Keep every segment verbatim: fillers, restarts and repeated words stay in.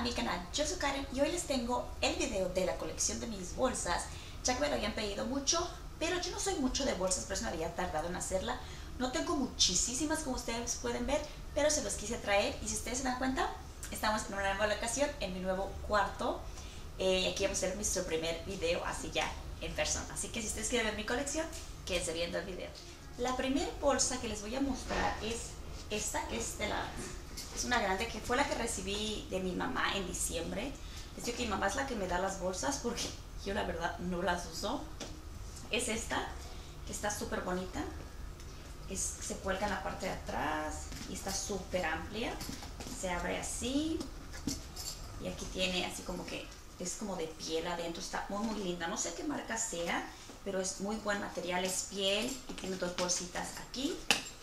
mi canal, yo soy Karen y hoy les tengo el video de la colección de mis bolsas, ya que me lo habían pedido mucho, pero yo no soy mucho de bolsas, por eso me había tardado en hacerla. No tengo muchísimas como ustedes pueden ver, pero se los quise traer y si ustedes se dan cuenta, estamos en una nueva locación, en mi nuevo cuarto. Eh, aquí vamos a hacer nuestro primer video así ya en persona, así que si ustedes quieren ver mi colección, quédense viendo el video. La primera bolsa que les voy a mostrar es esta, que es de la... Es una grande que fue la que recibí de mi mamá en diciembre. Les digo que mi mamá es la que me da las bolsas porque yo la verdad no las uso. Es esta, que está súper bonita. Es, se cuelga en la parte de atrás y está súper amplia. Se abre así. Y aquí tiene así como que es como de piel adentro. Está muy muy linda. No sé qué marca sea, pero es muy buen material. Es piel y tiene dos bolsitas aquí.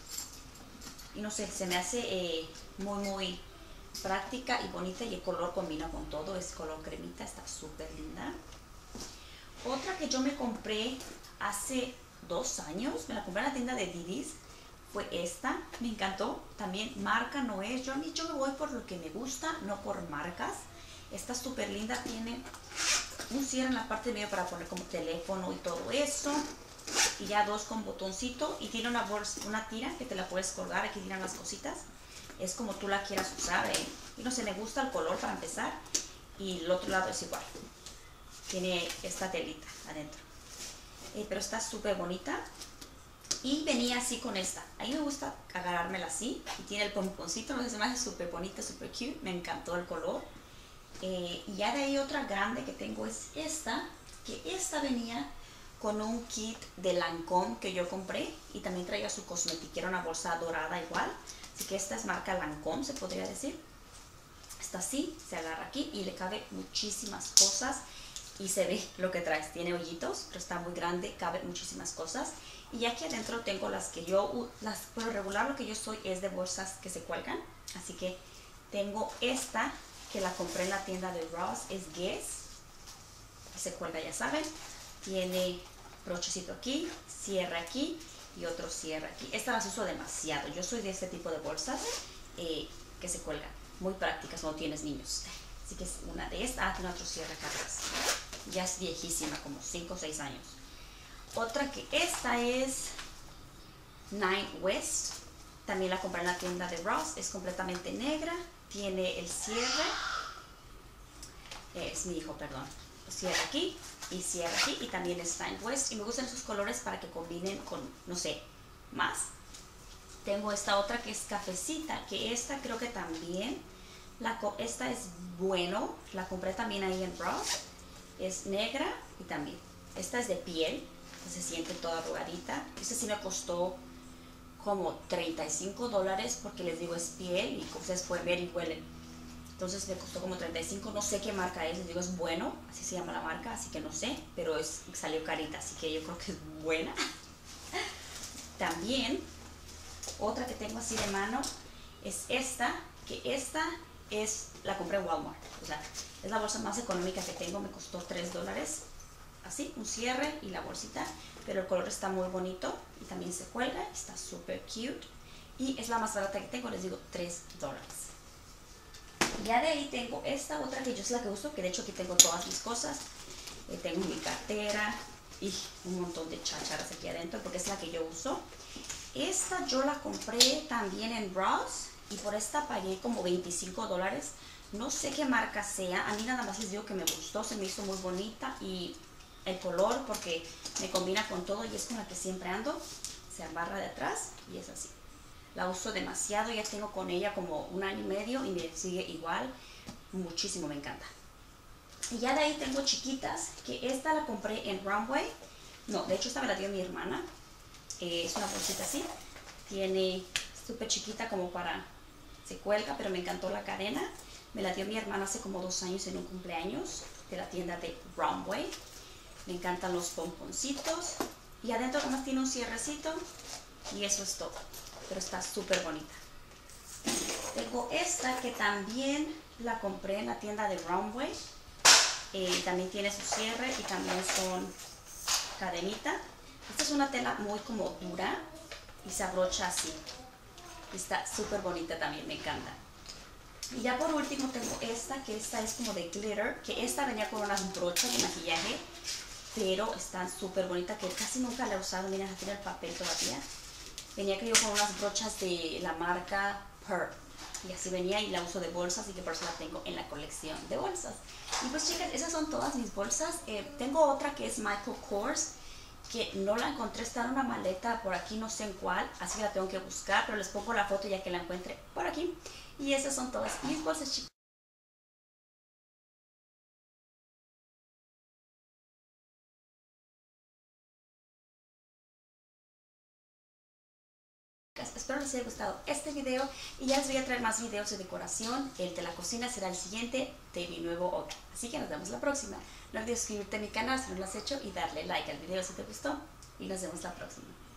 Y no sé, se me hace eh, muy muy práctica y bonita y el color combina con todo, es color cremita, está súper linda. Otra que yo me compré hace dos años, me la compré en la tienda de Didis, fue esta, me encantó. También marca no es, yo, yo me voy por lo que me gusta, no por marcas. Está súper linda, tiene un cierre en la parte de medio para poner como teléfono y todo eso. Y ya dos con botoncito y tiene una bolsa, una tira que te la puedes colgar, aquí tiran las cositas, es como tú la quieras usar, ¿eh? Y no sé, me gusta el color para empezar y el otro lado es igual, tiene esta telita adentro, eh, pero está súper bonita y venía así con esta. A mí me gusta agarrármela así y tiene el pomponcito, no sé, se me hace súper bonita, súper cute, me encantó el color. Eh, y ya de ahí otra grande que tengo es esta, que esta venía con un kit de Lancôme que yo compré y también traía su cosmetiquera, una bolsa dorada igual, así que esta es marca Lancôme, se podría decir. Está así, se agarra aquí y le cabe muchísimas cosas y se ve lo que trae, tiene hoyitos, pero está muy grande, cabe muchísimas cosas. Y aquí adentro tengo las que yo, las, por lo regular lo que yo soy es de bolsas que se cuelgan, así que tengo esta que la compré en la tienda de Ross, es Guess, se cuelga, ya saben, tiene brochecito aquí, cierre aquí y otro cierre aquí. Esta las uso demasiado, yo soy de este tipo de bolsas eh, que se cuelgan, muy prácticas cuando tienes niños. Así que es una de estas, ah, tiene otro cierre acá atrás, ya es viejísima, como cinco o seis años. Otra que esta es Nine West, también la compré en la tienda de Ross, es completamente negra, tiene el cierre, eh, es mi hijo, perdón, cierra aquí y cierra aquí y también está en West y me gustan esos colores para que combinen con, no sé, más. Tengo esta otra que es cafecita, que esta creo que también, la, esta es bueno, la compré también ahí en Ross, es negra y también, esta es de piel, se siente toda arrugadita. Esta sí me costó como treinta y cinco dólares porque les digo es piel y como ustedes pueden ver y huelen. Entonces me costó como treinta y cinco, no sé qué marca es, les digo es bueno, así se llama la marca, así que no sé, pero es, salió carita, así que yo creo que es buena. También, otra que tengo así de mano, es esta, que esta es, la compré en Walmart, o sea, es la bolsa más económica que tengo, me costó tres dólares, así, un cierre y la bolsita, pero el color está muy bonito y también se cuelga, está súper cute y es la más barata que tengo, les digo tres dólares. Ya de ahí tengo esta otra que yo es la que uso, que de hecho aquí tengo todas mis cosas. Eh, tengo mi cartera y un montón de chácharas aquí adentro porque es la que yo uso. Esta yo la compré también en Ross y por esta pagué como veinticinco dólares. No sé qué marca sea, a mí nada más les digo que me gustó, se me hizo muy bonita y el color porque me combina con todo y es con la que siempre ando. Se amarra de atrás y es así. La uso demasiado, ya tengo con ella como un año y medio y me sigue igual, muchísimo, me encanta. Y ya de ahí tengo chiquitas, que esta la compré en Runway, no, de hecho esta me la dio mi hermana, eh, es una bolsita así, tiene súper chiquita como para, se cuelga, pero me encantó la cadena, me la dio mi hermana hace como dos años en un cumpleaños de la tienda de Runway, me encantan los pomponcitos y adentro además tiene un cierrecito y eso es todo. Pero está súper bonita. Tengo esta que también la compré en la tienda de Runway. Eh, también tiene su cierre y también son cadenita. Esta es una tela muy como dura y se abrocha así. Está súper bonita también, me encanta. Y ya por último tengo esta, que esta es como de glitter, que esta venía con unas brochas de maquillaje, pero están súper bonitas, que casi nunca la he usado. Miren, aquí tiene el papel todavía. Venía creo con unas brochas de la marca Pearl. Y así venía y la uso de bolsa, así que por eso la tengo en la colección de bolsas. Y pues chicas, esas son todas mis bolsas. Eh, tengo otra que es Michael Kors, que no la encontré, está en una maleta por aquí, no sé en cuál, así que la tengo que buscar, pero les pongo la foto ya que la encuentre por aquí. Y esas son todas mis bolsas, chicas. Espero les haya gustado este video y ya les voy a traer más videos de decoración. El de la cocina será el siguiente de mi nuevo hogar. Así que nos vemos la próxima. No olvides suscribirte a mi canal si no lo has hecho y darle like al video si te gustó. Y nos vemos la próxima.